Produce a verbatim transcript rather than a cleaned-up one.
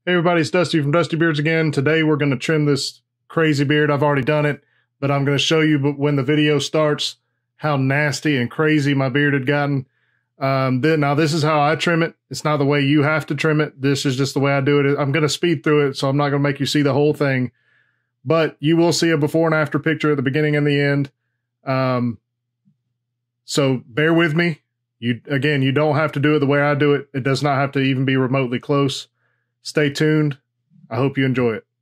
Hey everybody, it's Dusty from Dusty Beards again. Today we're going to trim this crazy beard. I've already done it, but I'm going to show you when the video starts how nasty and crazy my beard had gotten. Um, then, now this is how I trim it. It's not the way you have to trim it. This is just the way I do it. I'm going to speed through it, so I'm not going to make you see the whole thing. But you will see a before and after picture at the beginning and the end. Um, so bear with me. You again, you don't have to do it the way I do it. It does not have to even be remotely close. Stay tuned. I hope you enjoy it.